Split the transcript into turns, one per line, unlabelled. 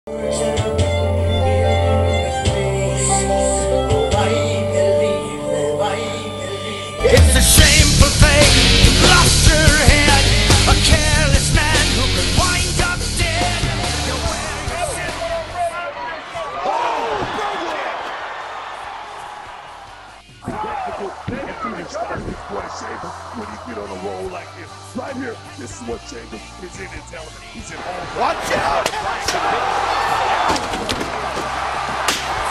It's a shameful thing, you've lost your head. A careless man who could wind up dead. You're wearing a sin.
When he get on a roll like this, right here, this is what Sheamus is in his element. He's in home.
Watch out!